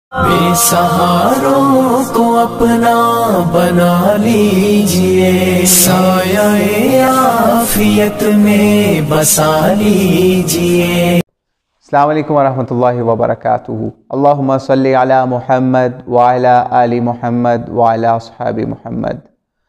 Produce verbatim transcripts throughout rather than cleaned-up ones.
بے سہاروں کو اپنا بنا لیجئے، سایہ عافیت میں بسا لیجئے۔ السلام علیکم ورحمۃ اللہ وبرکاتہ۔ اللہم صلی علی محمد وعلی آل محمد وعلی اصحاب محمد۔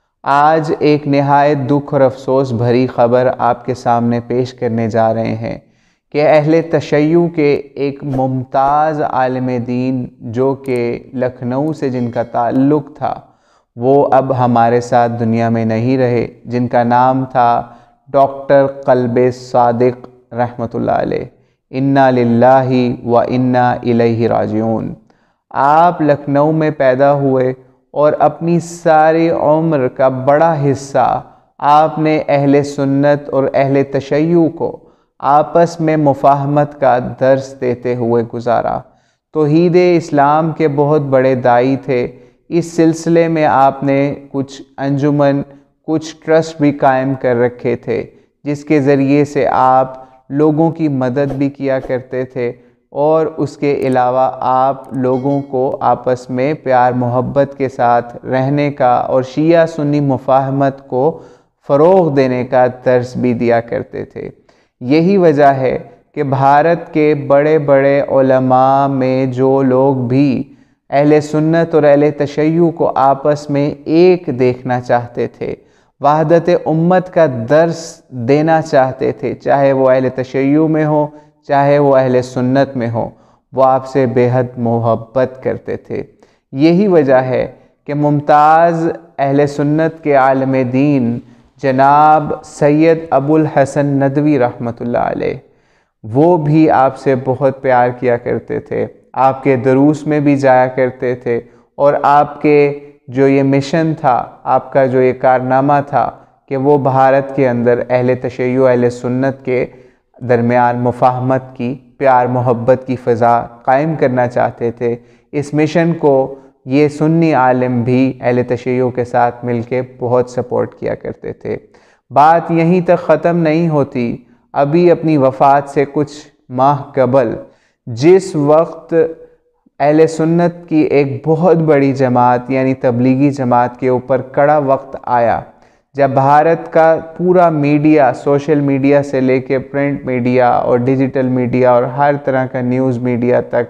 آج ایک نہایت دکھ اور افسوس بھری خبر آپ کے سامنے پیش کرنے جا رہے ہیں کہ اہل تشیع کے ایک ممتاز عالم دین جو کہ لکھنؤ سے جن کا تعلق تھا، وہ اب ہمارے ساتھ دنیا میں نہیں رہے، جن کا نام تھا ڈاکٹر قلب صادق رحمۃ اللہ علیہ۔ انا للہ و انا الیہ راجعون۔ آپ لکھنؤ میں پیدا ہوئے اور اپنی ساری عمر کا بڑا حصہ آپ نے اہل سنت اور اہل تشیع کو آپس میں مفاہمت کا درس دیتے ہوئے گزارا۔ توحید اسلام کے بہت بڑے داعی تھے۔ اس سلسلے میں آپ نے کچھ انجمن، کچھ ٹرسٹ بھی قائم کر رکھے تھے، جس کے ذریعے سے آپ لوگوں کی مدد بھی کیا کرتے تھے، اور اس کے علاوہ آپ لوگوں کو آپس میں پیار محبت کے ساتھ رہنے کا اور شیعہ سنی مفاہمت کو فروغ دینے کا درس بھی دیا کرتے تھے۔ یہی وجہ ہے کہ بھارت کے بڑے بڑے علماء میں جو لوگ بھی اہل سنت اور اہل تشیع کو آپس میں ایک دیکھنا چاہتے تھے، وحدت امت کا درس دینا چاہتے تھے، چاہے وہ اہل تشیع میں ہو چاہے وہ اہل سنت میں ہو، وہ آپ سے بے حد محبت کرتے تھے۔ یہی وجہ ہے کہ ممتاز اہل سنت کے عالم دین جناب سید ابو الحسن ندوی رحمۃ اللہ علیہ، وہ بھی آپ سے بہت پیار کیا کرتے تھے، آپ کے دروس میں بھی جایا کرتے تھے، اور آپ کے جو یہ مشن تھا، آپ کا جو یہ کارنامہ تھا کہ وہ بھارت کے اندر اہل تشیع اہل سنت کے درمیان مفاہمت کی، پیار محبت کی فضا قائم کرنا چاہتے تھے، اس مشن کو یہ سنی عالم بھی اہل تشیع کے ساتھ مل کے بہت سپورٹ کیا کرتے تھے۔ بات یہیں تک ختم نہیں ہوتی۔ ابھی اپنی وفات سے کچھ ماہ قبل جس وقت اہل سنت کی ایک بہت بڑی جماعت یعنی تبلیغی جماعت کے اوپر کڑا وقت آیا، جب بھارت کا پورا میڈیا، سوشل میڈیا سے لے کے پرنٹ میڈیا اور ڈیجیٹل میڈیا اور ہر طرح کا نیوز میڈیا تک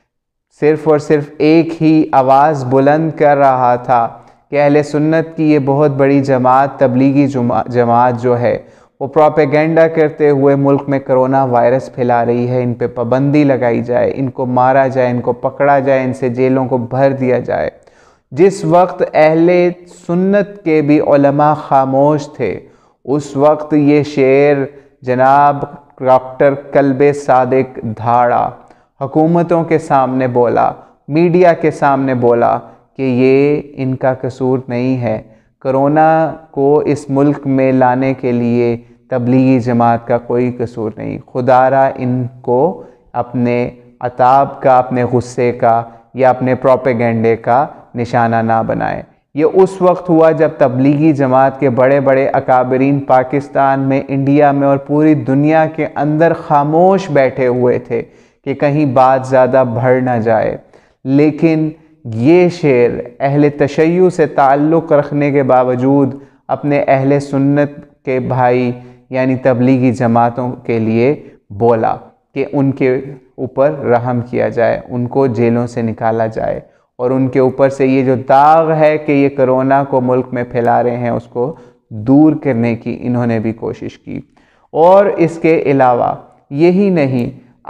صرف اور صرف ایک ہی آواز بلند کر رہا تھا کہ اہل سنت کی یہ بہت بڑی جماعت، تبلیغی جماعت جو ہے، وہ پروپیگنڈا کرتے ہوئے ملک میں کرونا وائرس پھیلا رہی ہے، ان پہ پابندی لگائی جائے، ان کو مارا جائے، ان کو پکڑا جائے، ان سے جیلوں کو بھر دیا جائے۔ جس وقت اہل سنت کے بھی علماء خاموش تھے، اس وقت یہ شعر جناب ڈاکٹر قلب صادق دھاڑا حکومتوں کے سامنے بولا، میڈیا کے سامنے بولا کہ یہ ان کا قصور نہیں ہے، کرونا کو اس ملک میں لانے کے لیے تبلیغی جماعت کا کوئی قصور نہیں، خدا را ان کو اپنے عتاب کا، اپنے غصے کا یا اپنے پروپیگنڈے کا نشانہ نہ بنائے۔ یہ اس وقت ہوا جب تبلیغی جماعت کے بڑے بڑے اکابرین پاکستان میں، انڈیا میں اور پوری دنیا کے اندر خاموش بیٹھے ہوئے تھے کہ کہیں بات زیادہ بڑھ نہ جائے، لیکن یہ شعر اہل تشیع سے تعلق رکھنے کے باوجود اپنے اہل سنت کے بھائی یعنی تبلیغی جماعتوں کے لیے بولا کہ ان کے اوپر رحم کیا جائے، ان کو جیلوں سے نکالا جائے، اور ان کے اوپر سے یہ جو داغ ہے کہ یہ کرونا کو ملک میں پھیلا رہے ہیں، اس کو دور کرنے کی انہوں نے بھی کوشش کی۔ اور اس کے علاوہ یہی نہیں،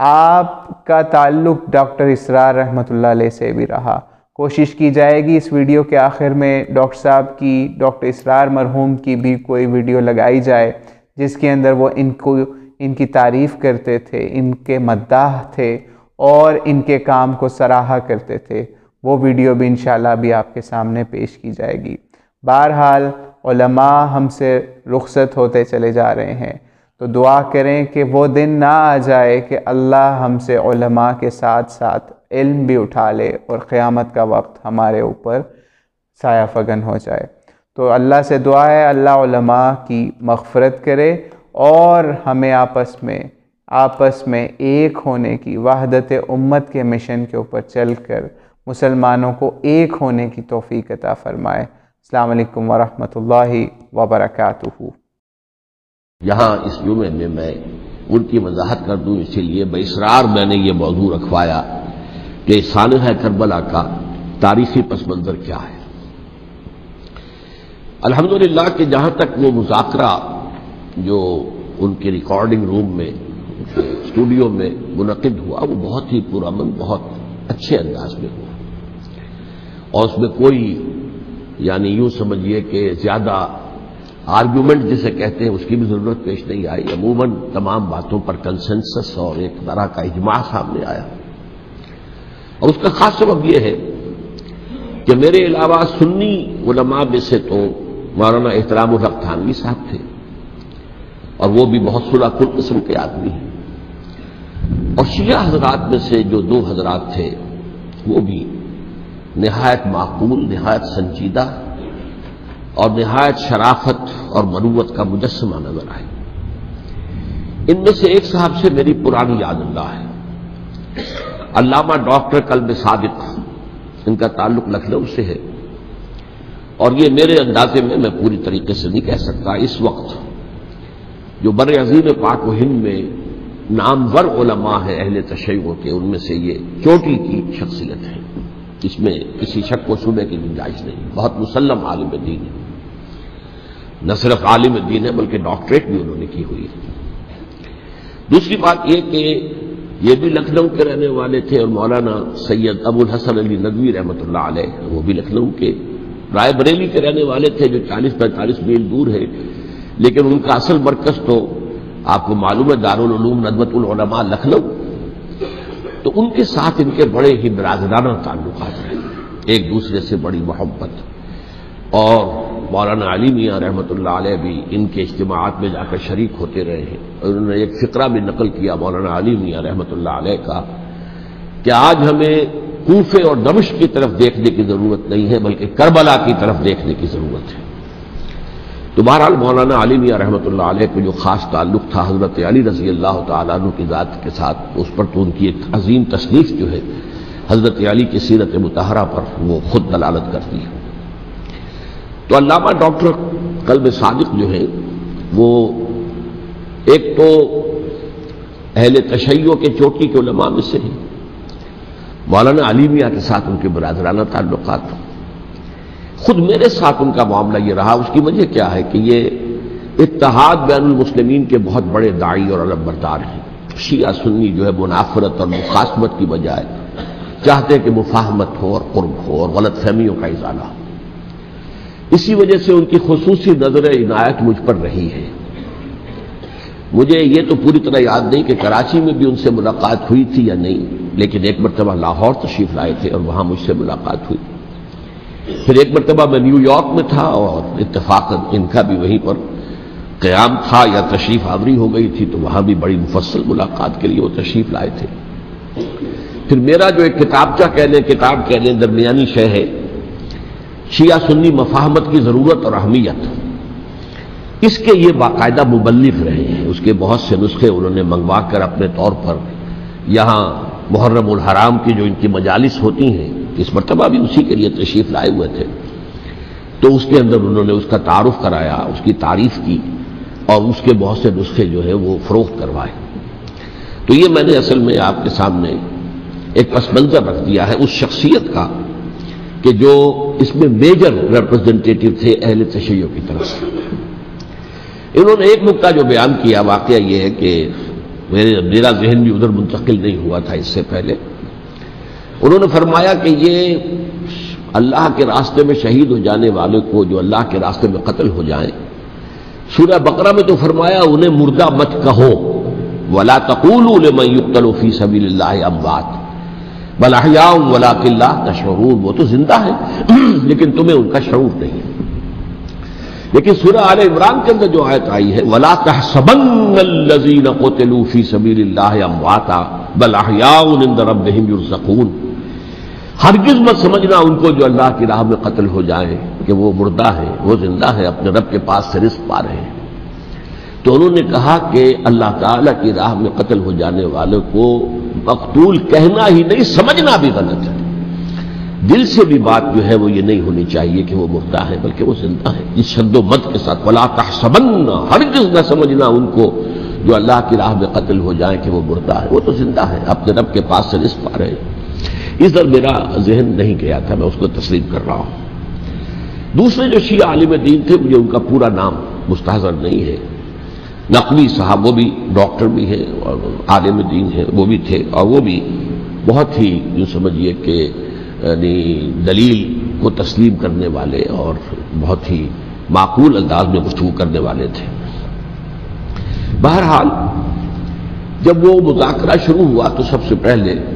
آپ کا تعلق ڈاکٹر اسرار رحمۃ اللہ علیہ سے بھی رہا۔ کوشش کی جائے گی اس ویڈیو کے آخر میں ڈاکٹر صاحب کی، ڈاکٹر اسرار مرحوم کی بھی کوئی ویڈیو لگائی جائے جس کے اندر وہ ان کو ان کی تعریف کرتے تھے، ان کے مداح تھے اور ان کے کام کو سراہا کرتے تھے۔ وہ ویڈیو بھی انشاءاللہ بھی آپ کے سامنے پیش کی جائے گی۔ بہرحال علماء ہم سے رخصت ہوتے چلے جا رہے ہیں، تو دعا کریں کہ وہ دن نہ آ جائے کہ اللہ ہم سے علماء کے ساتھ ساتھ علم بھی اٹھا لے اور قیامت کا وقت ہمارے اوپر سایہ فگن ہو جائے۔ تو اللہ سے دعا ہے اللہ علماء کی مغفرت کرے اور ہمیں آپس میں آپس میں ایک ہونے کی، وحدت امت کے مشن کے اوپر چل کر مسلمانوں کو ایک ہونے کی توفیق عطا فرمائے۔ السلام علیکم ورحمۃ اللہ وبرکاتہ۔ یہاں اس جمعے میں میں ان کی وضاحت کر دوں، اسی لیے باصرار میں نے یہ موضوع رکھوایا کہ سانحہ کربلا کا تاریخی پس منظر کیا ہے۔ الحمدللہ کہ جہاں تک وہ مذاکرہ جو ان کے ریکارڈنگ روم میں اسٹوڈیو میں منعقد ہوا وہ بہت ہی پرامن، بہت اچھے انداز میں ہوا، اور اس میں کوئی یعنی یوں سمجھیے کہ زیادہ آرگیومنٹ جسے کہتے ہیں اس کی بھی ضرورت پیش نہیں آئی۔ عموماً تمام باتوں پر کنسنسس اور ایک طرح کا اجماع سامنے آیا، اور اس کا خاص سبب یہ ہے کہ میرے علاوہ سنی علماء میں سے تو مولانا احترام الحق تھانوی صاحب تھے، اور وہ بھی بہت صلح کل قسم کے آدمی ہیں، اور شیعہ حضرات میں سے جو دو حضرات تھے وہ بھی نہایت معقول، نہایت سنجیدہ اور نہایت شرافت اور مروت کا مجسمہ نظر آئے۔ ان میں سے ایک صاحب سے میری پرانی یاد اللہ ہے، علامہ ڈاکٹر قلب صادق، ان کا تعلق لکھنؤ سے ہے، اور یہ میرے اندازے میں میں پوری طریقے سے نہیں کہہ سکتا، اس وقت جو بر عظیم پاک و ہند میں نامور علماء ہیں اہل تشیع کے، ان میں سے یہ چوٹی کی شخصیت ہے، اس میں کسی شک و شبہ کی گنجائش نہیں، بہت مسلم عالم دین ہے، نہ صرف عالم دین ہے بلکہ ڈاکٹریٹ بھی انہوں نے کی ہوئی ہے۔ دوسری بات یہ کہ یہ بھی لکھنؤ کے رہنے والے تھے، اور مولانا سید ابو الحسن علی ندوی رحمۃ اللہ علیہ وہ بھی لکھنؤ کے، رائے بریلی کے رہنے والے تھے جو چالیس پینتالیس میل دور ہے، لیکن ان کا اصل مرکز تو آپ کو معلوم ہے دارالعلوم ندوۃ العلماء لکھنؤ، تو ان کے ساتھ ان کے بڑے ہی برادرانہ تعلقات ہیں، ایک دوسرے سے بڑی محبت، اور مولانا علی میاں رحمۃ اللہ علیہ بھی ان کے اجتماعات میں جا کر شریک ہوتے رہے ہیں، اور انہوں نے ایک فقرہ بھی نقل کیا مولانا علی میاں رحمۃ اللہ علیہ کا کہ آج ہمیں کوفے اور دمشق کی طرف دیکھنے کی ضرورت نہیں ہے بلکہ کربلا کی طرف دیکھنے کی ضرورت ہے۔ تو بہرحال مولانا علی میاں رحمۃ اللہ علیہ کو جو خاص تعلق تھا حضرت علی رضی اللہ تعالیٰ عنہ کی ذات کے ساتھ، اس پر تو ان کی ایک عظیم تصنیف جو ہے حضرت علی کی سیرت مطہرہ پر وہ خود دلالت کرتی ہے۔ تو علامہ ڈاکٹر قلب صادق جو ہے وہ ایک تو اہل تشیع کے چوٹی کے علماء میں سے ہیں، مولانا علی میاں کے ساتھ ان کے برادرانہ تعلقات، خود میرے ساتھ ان کا معاملہ یہ رہا۔ اس کی وجہ کیا ہے کہ یہ اتحاد بین المسلمین کے بہت بڑے داعی اور علم بردار ہیں۔ شیعہ سنی جو ہے منافرت اور مخاصمت کی بجائے چاہتے ہیں کہ مفاہمت ہو اور قرب ہو اور غلط فہمیوں کا ازالہ ہو، اسی وجہ سے ان کی خصوصی نظر عنایت مجھ پر رہی ہے۔ مجھے یہ تو پوری طرح یاد نہیں کہ کراچی میں بھی ان سے ملاقات ہوئی تھی یا نہیں، لیکن ایک مرتبہ لاہور تشریف لائے تھے اور وہاں مجھ سے ملاقات ہوئی، پھر ایک مرتبہ میں نیو یارک میں تھا اور اتفاقاً ان کا بھی وہیں پر قیام تھا یا تشریف آوری ہو گئی تھی، تو وہاں بھی بڑی مفصل ملاقات کے لیے وہ تشریف لائے تھے۔ پھر میرا جو ایک کتابچہ کہہ لیں، کتاب کہہ لیں، درمیانی شے ہے شیعہ سنی مفاہمت کی ضرورت اور اہمیت، اس کے یہ باقاعدہ مبلغ رہے ہیں، اس کے بہت سے نسخے انہوں نے منگوا کر اپنے طور پر یہاں محرم الحرام کی جو ان کی مجالس ہوتی ہیں، اس مرتبہ بھی اسی کے لیے تشریف لائے ہوئے تھے، تو اس کے اندر انہوں نے اس کا تعارف کرایا، اس کی تعریف کی، اور اس کے بہت سے نسخے جو ہے وہ فروخت کروائے۔ تو یہ میں نے اصل میں آپ کے سامنے ایک پس منظر رکھ دیا ہے اس شخصیت کا کہ جو اس میں میجر ریپرزنٹیٹو تھے اہل تشیع کی طرف سے۔ انہوں نے ایک نکتہ جو بیان کیا، واقعہ یہ ہے کہ میرے میرا ذہن بھی ادھر منتقل نہیں ہوا تھا اس سے پہلے، انہوں نے فرمایا کہ یہ اللہ کے راستے میں شہید ہو جانے والے کو جو اللہ کے راستے میں قتل ہو جائیں، سورہ بقرہ میں تو فرمایا انہیں مردہ مت کہو، وَلَا تَقُولُوا لِمَن يُقْتَلُ فِي سَبِيلِ اللَّهِ أَمْوَاتٌ بَلْ أَحْيَاءٌ وَلَٰكِن لَّا تَشْعُرُونَ، وہ تو زندہ ہے لیکن تمہیں ان کا شعور نہیں۔ لیکن سورہ آل عمران کے اندر جو آیت آئی ہے وَلَا تَحْسَبَنَّ الَّذِينَ قُتِلُوا فِي سَبِيلِ اللَّهِ أَمْوَاتًا بَلْ أَحْيَاءٌ عِندَ رَبِّهِمْ يُرْزَقُونَ، ہرگز مت سمجھنا ان کو جو اللہ کی راہ میں قتل ہو جائیں کہ وہ مردہ ہیں، وہ زندہ ہیں، اپنے رب کے پاس سے رزق پا رہے ہیں۔ تو انہوں نے کہا کہ اللہ تعالیٰ کی راہ میں قتل ہو جانے والے کو مقتول کہنا ہی نہیں، سمجھنا بھی غلط ہے۔ دل سے بھی بات جو ہے وہ یہ نہیں ہونی چاہیے کہ وہ مردہ ہے، بلکہ وہ زندہ ہے، اس شد و مد کے ساتھ ولا تحسبن، ہرگز نہ سمجھنا ان کو جو اللہ کی راہ میں قتل ہو جائیں کہ وہ مردہ ہے، وہ تو زندہ ہے، اپنے رب کے پاس سے رزق پا رہے ہیں۔ اس در میرا ذہن نہیں گیا تھا، میں اس کو تسلیم کر رہا ہوں۔ دوسرے جو شیعہ عالم دین تھے، مجھے ان کا پورا نام مستحضر نہیں ہے، نقوی صاحب، وہ بھی ڈاکٹر بھی ہیں اور عالم دین ہیں، وہ بھی تھے، اور وہ بھی بہت ہی یوں سمجھیے کہ یعنی دلیل کو تسلیم کرنے والے اور بہت ہی معقول انداز میں گفتگو کرنے والے تھے۔ بہرحال جب وہ مذاکرہ شروع ہوا تو سب سے پہلے